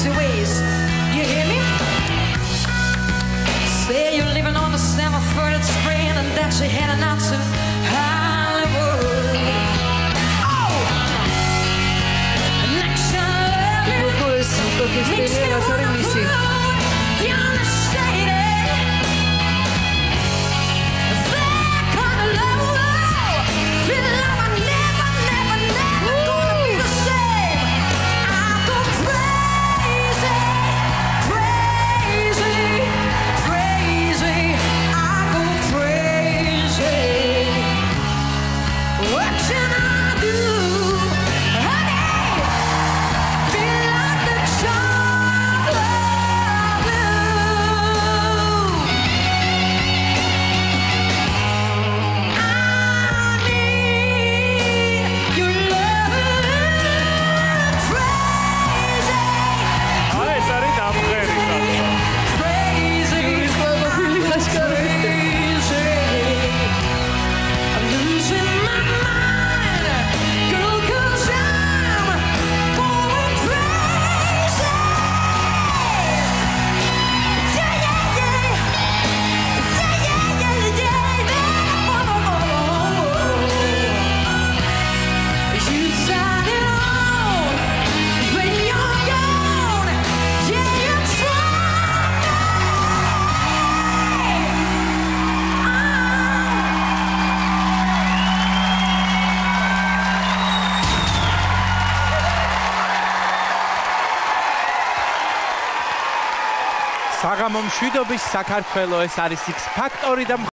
crazy ways. You hear me? Say you're living on the Stafford Spring and that you're heading out to Hollywood. Oh! Next time I love you. The understated. That kind of love, feel like I'm never gonna be the same. I go crazy, crazy, crazy. I go crazy. What can I do, honey? Feel like the child of you. I need your love, crazy, ეს არის დამღერი crazy, crazy. I'm losing my mind, girl, 'cause I'm going crazy. Yeah, yeah, yeah. Yeah, yeah, yeah, yeah. You sign it on when you're gone. Yeah, you try. საღამო მშვიდობის საქართველო ეს არის X Factor და